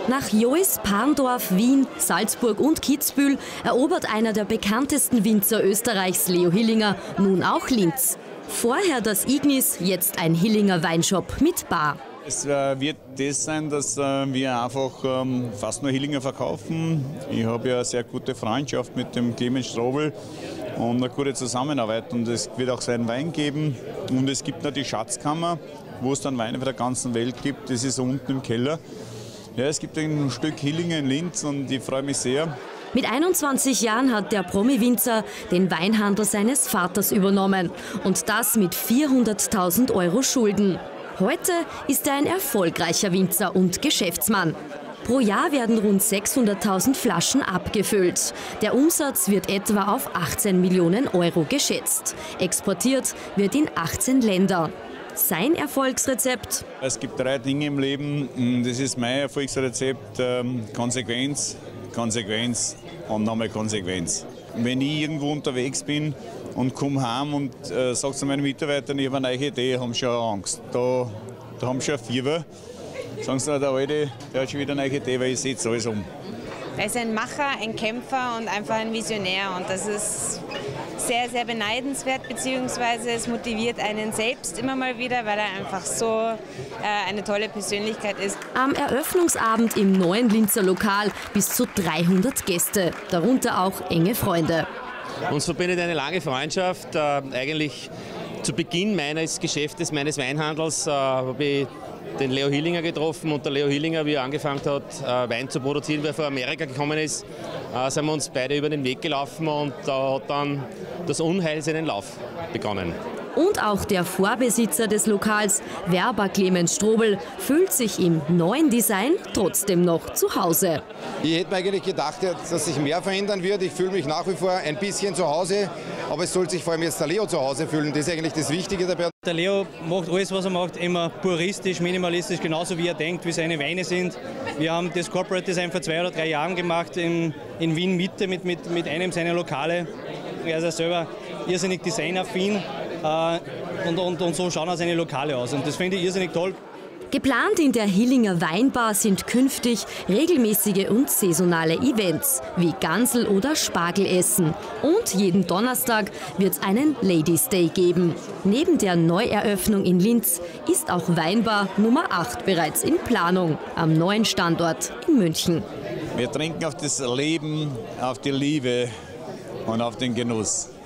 Nach Jois, Parndorf, Wien, Salzburg und Kitzbühel erobert einer der bekanntesten Winzer Österreichs, Leo Hillinger, nun auch Linz. Vorher das Ignis, jetzt ein Hillinger Weinshop mit Bar. Es wird das sein, dass wir einfach fast nur Hillinger verkaufen. Ich habe ja eine sehr gute Freundschaft mit dem Clemens Strobel und eine gute Zusammenarbeit. Und es wird auch seinen Wein geben. Und es gibt noch die Schatzkammer, wo es dann Weine von der ganzen Welt gibt. Das ist unten im Keller. Ja, es gibt ein Stück Hillinger in Linz und ich freue mich sehr. Mit 21 Jahren hat der Promi-Winzer den Weinhandel seines Vaters übernommen. Und das mit 400.000 € Schulden. Heute ist er ein erfolgreicher Winzer und Geschäftsmann. Pro Jahr werden rund 600.000 Flaschen abgefüllt. Der Umsatz wird etwa auf 18 Millionen € geschätzt. Exportiert wird in 18 Länder. Sein Erfolgsrezept? Es gibt 3 Dinge im Leben. Das ist mein Erfolgsrezept. Konsequenz, Konsequenz und nochmal Konsequenz. Wenn ich irgendwo unterwegs bin und komme heim und sage zu meinen Mitarbeitern, ich habe eine neue Idee, haben schon Angst. Da haben schon ein Fieber. Sagen sie, der Alte, der hat schon wieder eine neue Idee, weil ich setze alles um. Er ist ein Macher, ein Kämpfer und einfach ein Visionär. Und das ist sehr, sehr beneidenswert, beziehungsweise es motiviert einen selbst immer mal wieder, weil er einfach so eine tolle Persönlichkeit ist. Am Eröffnungsabend im neuen Linzer Lokal bis zu 300 Gäste, darunter auch enge Freunde. Uns verbindet eine lange Freundschaft. Eigentlich zu Beginn meines Geschäftes, meines Weinhandels, habe ich den Leo Hillinger getroffen. Und der Leo Hillinger, wie er angefangen hat, Wein zu produzieren, weil er von Amerika gekommen ist, sind wir uns beide über den Weg gelaufen und da hat dann das Unheil seinen Lauf begonnen. Und auch der Vorbesitzer des Lokals, Werber Clemens Strobel, fühlt sich im neuen Design trotzdem noch zu Hause. Ich hätte mir eigentlich gedacht, dass sich mehr verändern wird. Ich fühle mich nach wie vor ein bisschen zu Hause, aber es soll sich vor allem jetzt der Leo zu Hause fühlen. Das ist eigentlich das Wichtige dabei. Der Leo macht alles, was er macht, immer puristisch, minimalistisch, genauso wie er denkt, wie seine Weine sind. Wir haben das Corporate Design vor 2 oder 3 Jahren gemacht in Wien Mitte mit einem seiner Lokale. Er ist ja selber irrsinnig designaffin. Und so schauen auch seine Lokale aus. Und das finde ich irrsinnig toll. Geplant in der Hillinger Weinbar sind künftig regelmäßige und saisonale Events wie Gansel- oder Spargelessen. Und jeden Donnerstag wird es einen Ladies Day geben. Neben der Neueröffnung in Linz ist auch Weinbar Nummer 8 bereits in Planung am neuen Standort in München. Wir trinken auf das Leben, auf die Liebe und auf den Genuss.